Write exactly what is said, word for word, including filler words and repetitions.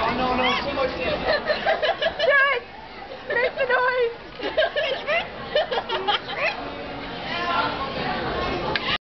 no, no, so much. Do it! Make the noise!